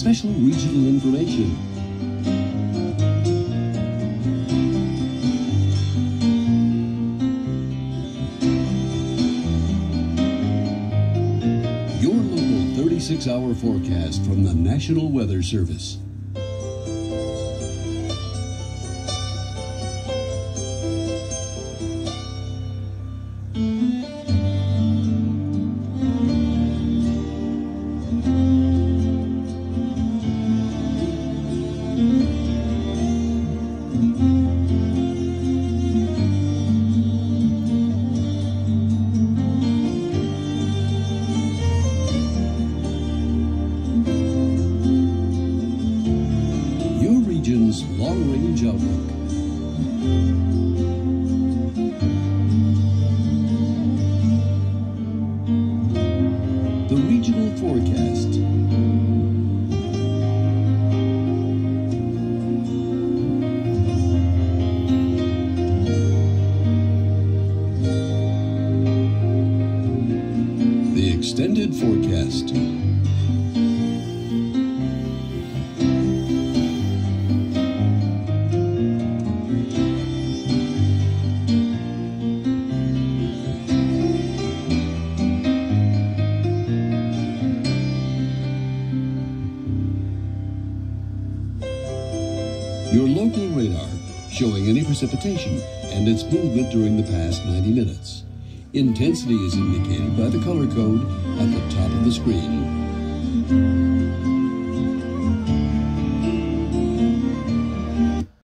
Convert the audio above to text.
special regional information. Your local 36-hour forecast from the National Weather Service. Long-range outlook. The regional forecast. The extended forecast. Your local radar, showing any precipitation and its movement during the past 90 minutes. Intensity is indicated by the color code at the top of the screen.